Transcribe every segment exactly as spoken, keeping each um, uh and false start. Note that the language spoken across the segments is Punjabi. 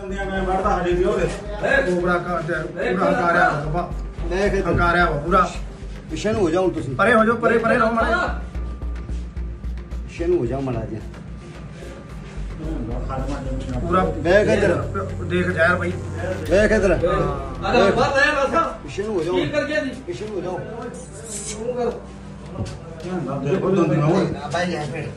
ਕੋਬਰਾ ਕਾ ਪੂਰਾ ਹੰਕਾਰਿਆ ਬਾਬਾ ਲੈ ਕੇ ਹੰਕਾਰਿਆ ਪੂਰਾ ਪਿੱਛੇ ਨੂੰ ਹੋ ਜਾਓ ਤੁਸੀਂ ਪਰੇ ਹੋ ਜਾਓ ਪਰੇ ਪਰੇ ਰਹੋ ਮਾੜਾ ਪਿੱਛੇ ਨੂੰ ਹੋ ਜਾਓ ਮਾੜਾ ਜੀ ਪੂਰਾ ਬੈਗ ਇਧਰ ਦੇਖ ਜ਼ਹਿਰ ਭਾਈ ਬੈਗ ਇਧਰ ਆ ਜਾ ਬਾਹਰ ਲੈ ਰਸਾ ਪਿੱਛੇ ਨੂੰ ਹੋ ਜਾਓ ਕੀ ਕਰ ਗਿਆ ਜੀ ਪਿੱਛੇ ਨੂੰ ਹੋ ਜਾਓ ਸ਼ੁਰੂ ਕਰ ਦੇਖੋ ਦੰਦ ਨਾ ਹੋਏ ਬਾਈ ਹੈ ਫਿਰ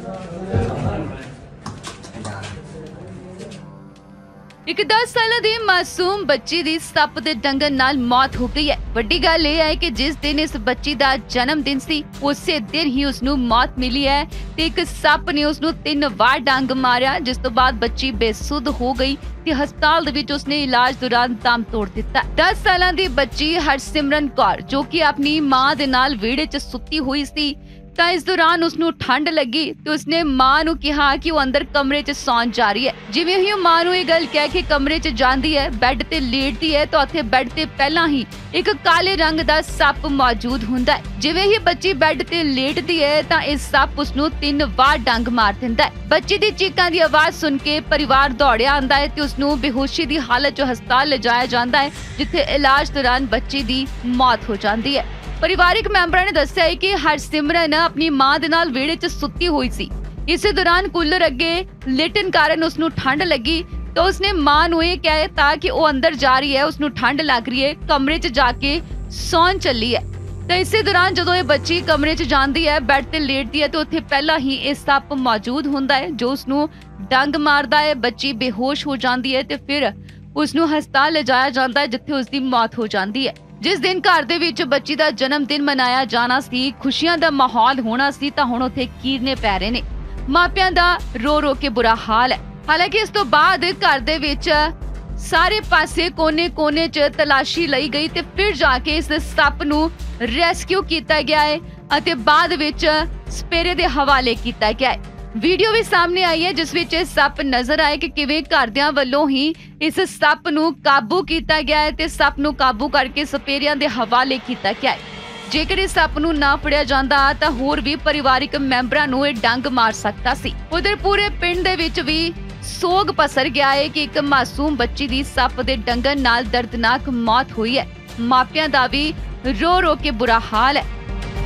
एक दस साल की मासूम बच्ची की सप के डंगन नाल मौत हो गई है। वड्डी गल यह है कि जिस दिन इस बच्ची का जन्मदिन सी उसे दिन ही उसनू मौत मिली है ते एक सप ने उसनू तीन वार डंग मारिया, जिस तो बाद बच्ची बेसुध हो गई ते हस्पताल दे विच उसने इलाज दौरान दम तोड़ दिता। दस साल की बच्ची हरसिमरन कौर जो कि अपनी मां दे नाल विहड़े च सुती हुई सी ਤਾਂ ਇਸ ਦੌਰਾਨ ਉਸਨੂੰ ਠੰਡ ਲੱਗੀ ਤੇ ਉਸਨੇ ਮਾਂ ਨੂੰ ਕਿਹਾ ਕਿ ਉਹ ਅੰਦਰ ਕਮਰੇ 'ਚ ਸੌਣ ਜਾ ਰਹੀ ਹੈ। ਜਿਵੇਂ ਹੀ ਉਹ ਮਾਂ ਨੂੰ ਇਹ ਗੱਲ ਕਹਿ ਕੇ ਕਮਰੇ 'ਚ ਜਾਂਦੀ ਹੈ, ਬੈੱਡ ਤੇ ਲੇਟਦੀ ਹੈ ਤਾਂ ਉੱਥੇ ਬੈੱਡ ਤੇ ਪਹਿਲਾਂ ਹੀ ਇੱਕ ਕਾਲੇ ਰੰਗ ਦਾ ਸੱਪ ਮੌਜੂਦ ਹੁੰਦਾ ਹੈ। ਜਿਵੇਂ ਹੀ ਬੱਚੀ ਬੈੱਡ ਤੇ ਲੇਟਦੀ ਹੈ ਤਾਂ ਇਹ ਸੱਪ ਉਸਨੂੰ ਤਿੰਨ ਵਾਰ ਡੰਗ ਮਾਰ ਦਿੰਦਾ ਹੈ। ਬੱਚੀ ਦੀ ਚੀਕਾਂ ਦੀ ਆਵਾਜ਼ ਸੁਣ ਕੇ ਪਰਿਵਾਰ ਦੌੜਿਆ ਆਂਦਾ ਹੈ ਤੇ ਉਸਨੂੰ ਬੇਹੋਸ਼ੀ ਦੀ ਹਾਲਤ 'ਚ ਹਸਪਤਾਲ ਲਿਜਾਇਆ ਜਾਂਦਾ ਹੈ, ਜਿੱਥੇ ਇਲਾਜ ਦੌਰਾਨ ਬੱਚੀ ਦੀ ਮੌਤ ਹੋ ਜਾਂਦੀ ਹੈ। ਪਰਿਵਾਰਿਕ ਮੈਂਬਰਾਂ ਨੇ ਦੱਸਿਆ ਹੈ ਕਿ ਹਰਸਿਮਰਨ ਆਪਣੀ ਮਾਂ ਦੇ ਨਾਲ ਵਿਹੜੇ 'ਚ ਸੁੱਤੀ ਹੋਈ ਸੀ। ਇਸੇ ਦੌਰਾਨ ਕੂਲਰ ਅੱਗੇ ਲੇਟਣ ਕਾਰਨ ਉਸਨੂੰ ਠੰਡ ਲੱਗੀ ਤਾਂ ਉਸਨੇ ਮਾਂ ਨੂੰ ਇਹ ਕਹਿ ਦਿੱਤਾ ਕਿ ਉਹ ਅੰਦਰ ਜਾ ਰਹੀ ਹੈ, ਉਸਨੂੰ ਠੰਡ ਲੱਗ ਰਹੀ ਹੈ, ਕਮਰੇ 'ਚ ਜਾ ਕੇ ਸੌਣ ਚੱਲੀ ਹੈ। ਤਾਂ ਇਸੇ ਦੌਰਾਨ ਜਦੋਂ ਇਹ ਬੱਚੀ ਕਮਰੇ 'ਚ ਜਾਂਦੀ ਹੈ, ਬੈੱਡ ਤੇ ਲੇਟਦੀ ਹੈ ਤਾਂ ਉੱਥੇ ਪਹਿਲਾਂ ਹੀ ਇਹ ਸੱਪ ਮੌਜੂਦ ਹੁੰਦਾ ਹੈ ਜੋ ਉਸਨੂੰ ਡੰਗ ਮਾਰਦਾ ਹੈ। ਬੱਚੀ ਬੇਹੋਸ਼ ਹੋ ਜਾਂਦੀ ਹੈ ਤੇ ਫਿਰ ਉਸਨੂੰ ਹਸਪਤਾਲ ਲਿਜਾਇਆ ਜਾਂਦਾ ਹੈ, ਜਿੱਥੇ ਉਸਦੀ ਮੌਤ ਹੋ ਜਾਂਦੀ ਹੈ। ਜਿਸ ਦਿਨ ਘਰ ਦੇ ਵਿੱਚ ਬੱਚੀ ਦਾ ਜਨਮ ਦਿਨ ਮਨਾਇਆ ਜਾਣਾ ਸੀ, ਖੁਸ਼ੀਆਂ ਦਾ ਮਾਹੌਲ ਹੋਣਾ ਸੀ, ਤਾਂ ਹੁਣ ਉੱਥੇ ਕੀਰਨੇ ਪੈ ਰਹੇ ਨੇ। ਮਾਪਿਆਂ ਦਾ ਰੋ ਰੋ ਕੇ ਬੁਰਾ ਹਾਲ ਹੈ। ਹਾਲਾਂਕਿ ਇਸ ਤੋਂ ਬਾਅਦ ਘਰ ਦੇ ਵਿੱਚ ਸਾਰੇ ਪਾਸੇ ਕੋਨੇ-ਕੋਨੇ 'ਚ ਤਲਾਸ਼ੀ ਲਈ ਗਈ ਤੇ ਫਿਰ ਜਾ ਕੇ ਇਸ ਸੱਪ ਨੂੰ ਰੈਸਕਿਊ ਕੀਤਾ ਗਿਆ ਹੈ ਅਤੇ ਬਾਅਦ ਵਿੱਚ ਸਪੇਰੇ ਦੇ ਹਵਾਲੇ ਕੀਤਾ ਗਿਆ ਹੈ। ਵੀਡੀਓ ਵੀ ਸਾਹਮਣੇ ਆਈ ਹੈ ਜਿਸ ਵਿੱਚ ਇਹ ਸੱਪ ਨਜ਼ਰ ਆਏ ਕਿ ਕਿਵੇਂ ਘਰਦਿਆਂ ਵੱਲੋਂ ਹੀ ਇਸ ਸੱਪ ਨੂੰ ਕਾਬੂ ਕੀਤਾ ਗਿਆ ਹੈ ਤੇ ਸੱਪ ਨੂੰ ਕਾਬੂ ਕਰਕੇ ਸਪੇਰਿਆਂ ਦੇ ਹਵਾਲੇ ਕੀਤਾ ਗਿਆ ਹੈ। ਜੇਕਰ ਇਸ ਸੱਪ ਨੂੰ ਨਾ ਫੜਿਆ ਜਾਂਦਾ ਤਾਂ ਹੋਰ ਵੀ ਪਰਿਵਾਰਿਕ ਮੈਂਬਰਾਂ ਨੂੰ ਇਹ ਡੰਗ ਮਾਰ ਸਕਦਾ ਸੀ। ਉਧਰ ਪੂਰੇ ਪਿੰਡ ਦੇ ਵਿੱਚ ਵੀ ਸੋਗ ਪਸਰ ਗਿਆ ਹੈ ਕਿ ਇੱਕ ਮਾਸੂਮ ਬੱਚੀ ਦੀ ਸੱਪ ਦੇ ਡੰਗਣ ਨਾਲ ਦਰਦਨਾਕ ਮੌਤ ਹੋਈ ਹੈ। ਮਾਪਿਆਂ ਦਾ ਵੀ ਰੋ ਰੋ ਕੇ ਬੁਰਾ ਹਾਲ ਹੈ।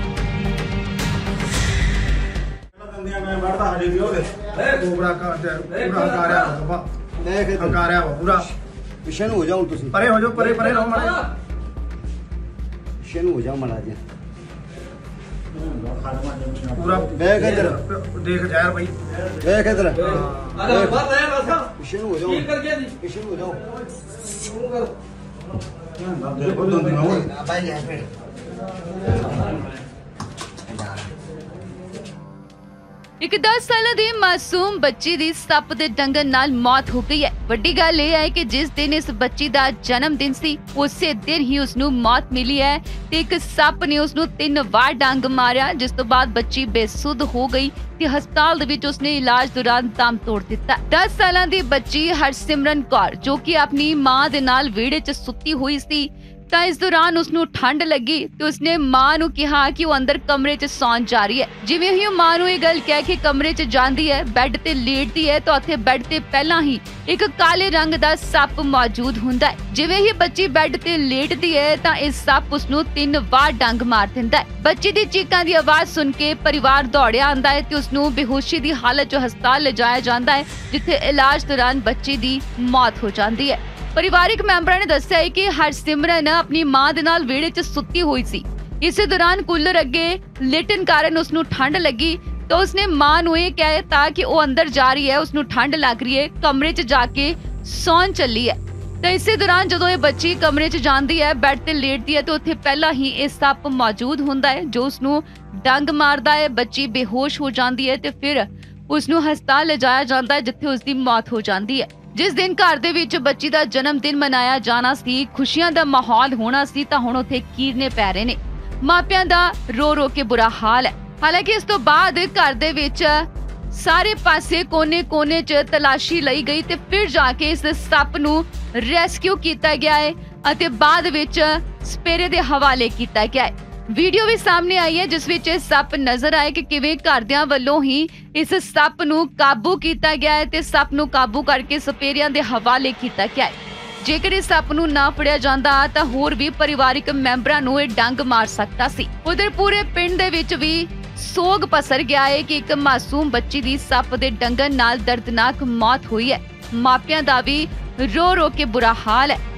ਕੋਬਰਾ ਕਾ ਪੂਰਾ ਹੰਕਾਰਿਆ ਬਾਬਾ ਲੈ ਕੇ ਹੰਕਾਰਿਆ ਪੂਰਾ ਪਿੱਛੇ ਨੂੰ ਹੋ ਜਾਓ ਤੁਸੀਂ ਪਰੇ ਹੋ ਜਾਓ ਪਰੇ ਪਰੇ ਰਹੋ ਮਾੜਾ ਪਿੱਛੇ ਨੂੰ ਹੋ ਜਾਓ ਮਾੜਾ ਜੀ ਪੂਰਾ ਬੈਗ ਇਧਰ ਦੇਖ ਜ਼ਹਿਰ ਭਾਈ ਬੈਗ ਇਧਰ ਆ ਜਾ ਬਾਹਰ ਲੈ ਰਸਾ ਪਿੱਛੇ ਨੂੰ ਹੋ ਜਾਓ ਕੀ ਕਰ ਗਿਆ ਜੀ ਪਿੱਛੇ ਨੂੰ ਹੋ ਜਾਓ ਸ਼ੁਰੂ ਕਰ ਦੇਖੋ ਦੰਦ ਨਾ ਹੋਏ ਬਾਈ ਹੈ ਫਿਰ एक दस साल की मासूम बच्ची की सप के डंगन नाल मौत हो गई है। वड्डी गल यह है कि जिस दिन इस बच्ची का जन्मदिन सी उसे दिन ही उसनू मौत मिली है ते एक सप ने उसनू तीन वार डंग मारिया, जिस तो बाद बच्ची बेसुध हो गई ते हस्पताल दे विच उसने इलाज दौरान दम तोड़ दिता। दस साल की बच्ची हरसिमरन कौर जो कि अपनी मां दे नाल विहड़े च सुती हुई सी ਤਾਂ ਇਸ ਦੌਰਾਨ ਉਸਨੂੰ ਠੰਡ ਲੱਗੀ ਤੇ ਉਸਨੇ ਮਾਂ ਨੂੰ ਕਿਹਾ ਕਿ ਉਹ ਅੰਦਰ ਕਮਰੇ 'ਚ ਸੌਣ ਜਾ ਰਹੀ ਹੈ। ਜਿਵੇਂ ਹੀ ਉਹ ਮਾਂ ਨੂੰ ਇਹ ਗੱਲ ਕਹਿ ਕੇ ਕਮਰੇ 'ਚ ਜਾਂਦੀ ਹੈ, ਬੈੱਡ ਤੇ ਲੇਟਦੀ ਹੈ ਤਾਂ ਉੱਥੇ ਬੈੱਡ ਤੇ ਪਹਿਲਾਂ ਹੀ ਇੱਕ ਕਾਲੇ ਰੰਗ ਦਾ ਸੱਪ ਮੌਜੂਦ ਹੁੰਦਾ ਹੈ। ਜਿਵੇਂ ਹੀ ਬੱਚੀ ਬੈੱਡ ਤੇ ਲੇਟਦੀ ਹੈ ਤਾਂ ਇਹ ਸੱਪ ਉਸਨੂੰ ਤਿੰਨ ਵਾਰ ਡੰਗ ਮਾਰ ਦਿੰਦਾ ਹੈ। ਬੱਚੀ ਦੀ ਚੀਕਾਂ ਦੀ ਆਵਾਜ਼ ਸੁਣ ਕੇ ਪਰਿਵਾਰ ਦੌੜਿਆ ਆਂਦਾ ਹੈ ਤੇ ਉਸਨੂੰ ਬੇਹੋਸ਼ੀ ਦੀ ਹਾਲਤ 'ਚ ਹਸਪਤਾਲ ਲਿਜਾਇਆ ਜਾਂਦਾ ਹੈ, ਜਿੱਥੇ ਇਲਾਜ ਦੌਰਾਨ ਬੱਚੀ ਦੀ ਮੌਤ ਹੋ ਜਾਂਦੀ ਹੈ। ਪਰਿਵਾਰਿਕ ਮੈਂਬਰਾਂ ਨੇ ਦੱਸਿਆ ਹੈ ਕਿ ਹਰਸਿਮਰਨ ਆਪਣੀ ਮਾਂ ਦੇ ਨਾਲ ਵਿਹੜੇ 'ਚ ਸੁੱਤੀ ਹੋਈ ਸੀ। ਇਸੇ ਦੌਰਾਨ ਕੂਲਰ ਅੱਗੇ ਲੇਟਣ ਕਾਰਨ ਉਸਨੂੰ ਠੰਡ ਲੱਗੀ ਤਾਂ ਉਸਨੇ ਮਾਂ ਨੂੰ ਇਹ ਕਹਿ ਦਿੱਤਾ ਕਿ ਉਹ ਅੰਦਰ ਜਾ ਰਹੀ ਹੈ, ਉਸਨੂੰ ਠੰਡ ਲੱਗ ਰਹੀ ਹੈ, ਕਮਰੇ 'ਚ ਜਾ ਕੇ ਸੌਣ ਚੱਲੀ ਹੈ। ਤਾਂ ਇਸੇ ਦੌਰਾਨ ਜਦੋਂ ਇਹ ਬੱਚੀ ਕਮਰੇ 'ਚ ਜਾਂਦੀ ਹੈ, ਬੈੱਡ ਤੇ ਲੇਟਦੀ ਹੈ ਤਾਂ ਉੱਥੇ ਪਹਿਲਾਂ ਹੀ ਇਹ ਸੱਪ ਮੌਜੂਦ ਹੁੰਦਾ ਹੈ ਜੋ ਉਸਨੂੰ ਡੰਗ ਮਾਰਦਾ ਹੈ। ਬੱਚੀ ਬੇਹੋਸ਼ ਹੋ ਜਾਂਦੀ ਹੈ ਤੇ ਫਿਰ ਉਸਨੂੰ ਹਸਪਤਾਲ ਲਿਜਾਇਆ ਜਾਂਦਾ ਹੈ, ਜਿੱਥੇ ਉਸਦੀ ਮੌਤ ਹੋ ਜਾਂਦੀ ਹੈ। ਜਿਸ ਦਿਨ ਘਰ ਦੇ ਵਿੱਚ ਬੱਚੀ ਦਾ ਜਨਮ ਦਿਨ ਮਨਾਇਆ ਜਾਣਾ ਸੀ, ਖੁਸ਼ੀਆਂ ਦਾ ਮਾਹੌਲ ਹੋਣਾ ਸੀ, ਤਾਂ ਹੁਣ ਉੱਥੇ ਕੀਰਨੇ ਪੈ ਰਹੇ ਨੇ। ਮਾਪਿਆਂ ਦਾ ਰੋ ਰੋ ਕੇ ਬੁਰਾ ਹਾਲ ਹੈ। ਹਾਲਾਂਕਿ ਇਸ ਤੋਂ ਬਾਅਦ ਘਰ ਦੇ ਵਿੱਚ ਸਾਰੇ ਪਾਸੇ ਕੋਨੇ-ਕੋਨੇ 'ਚ ਤਲਾਸ਼ੀ ਲਈ ਗਈ ਤੇ ਫਿਰ ਜਾ ਕੇ ਇਸ ਸੱਪ ਨੂੰ ਰੈਸਕਿਊ ਕੀਤਾ ਗਿਆ ਹੈ ਅਤੇ ਬਾਅਦ ਵਿੱਚ ਸਪੇਰੇ ਦੇ ਹਵਾਲੇ ਕੀਤਾ ਗਿਆ ਹੈ। ਵੀਡੀਓ ਵੀ ਸਾਹਮਣੇ ਆਈ ਹੈ ਜਿਸ ਵਿੱਚ ਇਹ ਸੱਪ ਨਜ਼ਰ ਆਏ ਕਿ ਕਿਵੇਂ ਘਰਦਿਆਂ ਵੱਲੋਂ ਹੀ ਇਸ ਸੱਪ ਨੂੰ ਕਾਬੂ ਕੀਤਾ ਗਿਆ ਹੈ ਤੇ ਸੱਪ ਨੂੰ ਕਾਬੂ ਕਰਕੇ ਸਪੇਰਿਆਂ ਦੇ ਹਵਾਲੇ ਕੀਤਾ ਗਿਆ ਹੈ। ਜੇਕਰ ਇਸ ਸੱਪ ਨੂੰ ਨਾ ਫੜਿਆ ਜਾਂਦਾ ਤਾਂ ਹੋਰ ਵੀ ਪਰਿਵਾਰਿਕ ਮੈਂਬਰਾਂ ਨੂੰ ਇਹ ਡੰਗ ਮਾਰ ਸਕਦਾ ਸੀ। ਉਧਰ ਪੂਰੇ ਪਿੰਡ ਦੇ ਵਿੱਚ ਵੀ ਸੋਗ ਪਸਰ ਗਿਆ ਹੈ ਕਿ ਇੱਕ ਮਾਸੂਮ ਬੱਚੀ ਦੀ ਸੱਪ ਦੇ ਡੰਗਣ ਨਾਲ ਦਰਦਨਾਕ ਮੌਤ ਹੋਈ ਹੈ। ਮਾਪਿਆਂ ਦਾ ਵੀ ਰੋ ਰੋ ਕੇ ਬੁਰਾ ਹਾਲ ਹੈ।